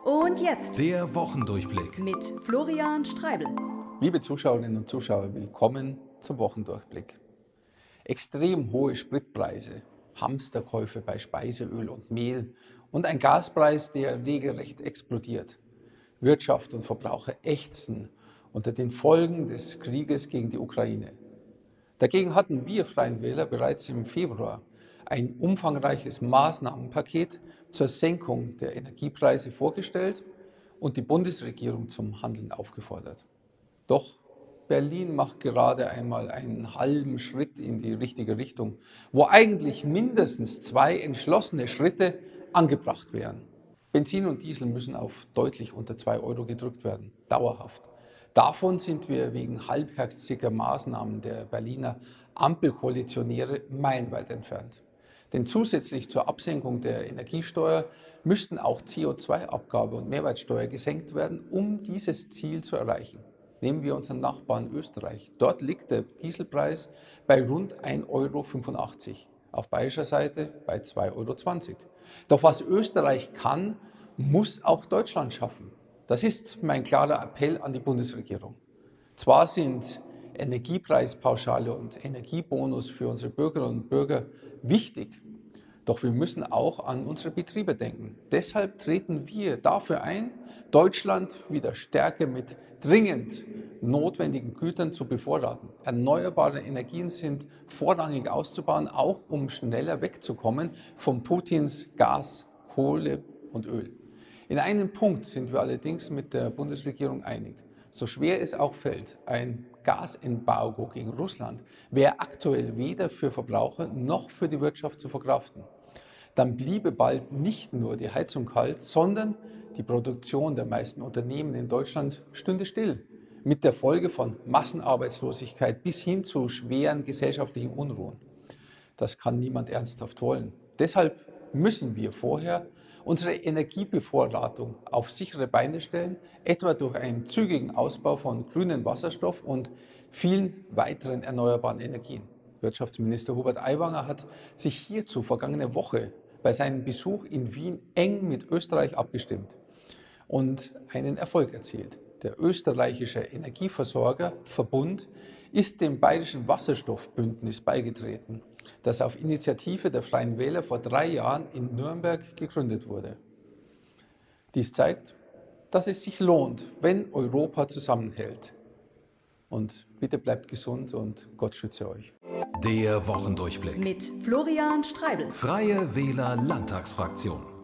Und jetzt Der Wochendurchblick. mit Florian Streibel. Liebe Zuschauerinnen und Zuschauer, willkommen zum Wochendurchblick. Extrem hohe Spritpreise, Hamsterkäufe bei Speiseöl und Mehl und ein Gaspreis, der regelrecht explodiert. Wirtschaft und Verbraucher ächzen unter den Folgen des Krieges gegen die Ukraine. Dagegen hatten wir Freien Wähler bereits im Februar ein umfangreiches Maßnahmenpaket zur Senkung der Energiepreise vorgestellt und die Bundesregierung zum Handeln aufgefordert. Doch Berlin macht gerade einmal einen halben Schritt in die richtige Richtung, wo eigentlich mindestens 2 entschlossene Schritte angebracht wären. Benzin und Diesel müssen auf deutlich unter 2 Euro gedrückt werden, dauerhaft. Davon sind wir wegen halbherziger Maßnahmen der Berliner Ampelkoalitionäre meilenweit entfernt. Denn zusätzlich zur Absenkung der Energiesteuer müssten auch CO2-Abgabe und Mehrwertsteuer gesenkt werden, um dieses Ziel zu erreichen. Nehmen wir unseren Nachbarn Österreich. Dort liegt der Dieselpreis bei rund 1,85 Euro. Auf bayerischer Seite bei 2,20 Euro. Doch was Österreich kann, muss auch Deutschland schaffen. Das ist mein klarer Appell an die Bundesregierung. Zwar sind Energiepreispauschale und Energiebonus für unsere Bürgerinnen und Bürger wichtig, doch wir müssen auch an unsere Betriebe denken. Deshalb treten wir dafür ein, Deutschland wieder stärker mit dringend notwendigen Gütern zu bevorraten. Erneuerbare Energien sind vorrangig auszubauen, auch um schneller wegzukommen von Putins Gas, Kohle und Öl. In einem Punkt sind wir allerdings mit der Bundesregierung einig. So schwer es auch fällt, ein Gasembargo gegen Russland wäre aktuell weder für Verbraucher noch für die Wirtschaft zu verkraften. Dann bliebe bald nicht nur die Heizung kalt, sondern die Produktion der meisten Unternehmen in Deutschland stünde still. Mit der Folge von Massenarbeitslosigkeit bis hin zu schweren gesellschaftlichen Unruhen. Das kann niemand ernsthaft wollen. Deshalb müssen wir vorher unsere Energiebevorratung auf sichere Beine stellen, etwa durch einen zügigen Ausbau von grünem Wasserstoff und vielen weiteren erneuerbaren Energien. Wirtschaftsminister Hubert Aiwanger hat sich hierzu vergangene Woche bei seinem Besuch in Wien eng mit Österreich abgestimmt und einen Erfolg erzielt. Der österreichische Energieversorger Verbund ist dem Bayerischen Wasserstoffbündnis beigetreten, das auf Initiative der Freien Wähler vor 3 Jahren in Nürnberg gegründet wurde. Dies zeigt, dass es sich lohnt, wenn Europa zusammenhält. Und bitte bleibt gesund und Gott schütze euch. Der Wochendurchblick. Mit Florian Streibel. Freie Wähler Landtagsfraktion.